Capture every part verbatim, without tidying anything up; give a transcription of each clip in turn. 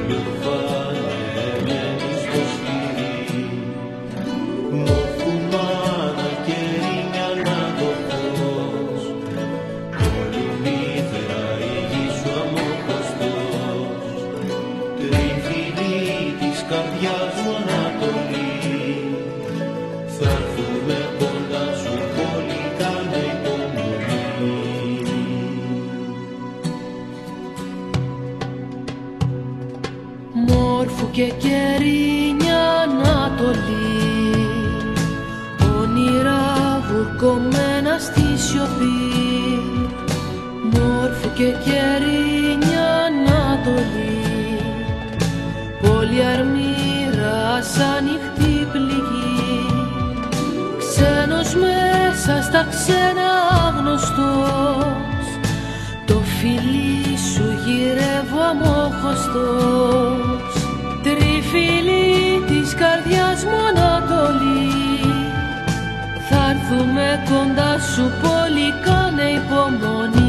και κερίνια Ανατολή, όνειρα βουρκωμένα στη σιωπή. Μόρφου και κερίνια Ανατολή, πόλη αρμύρα σαν νυχτή πληγή. Ξένος μέσα στα ξένα άγνωστος, το φιλί σου γυρεύω αμόχωστος. Τριφύλι της καρδιάς μου Ανατολή, θα έρθουμε κοντά σου πολύ, κάνε υπομονή.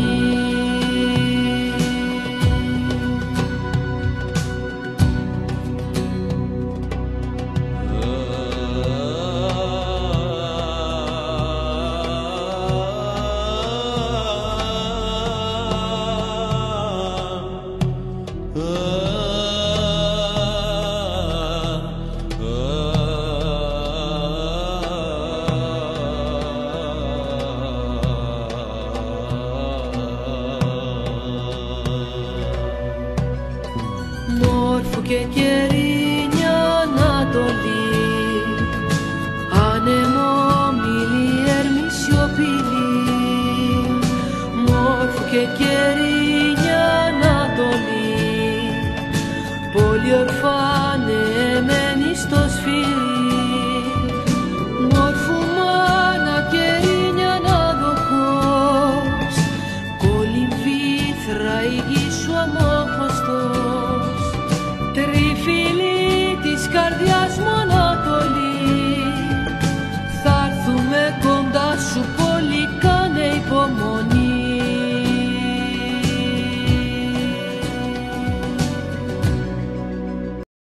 Μόρφου και κερίνια Ανατολή, άνεμο μίλη έρμη σιωπηλή. Μόρφου και κερίνια Ανατολή, πόλη ορφά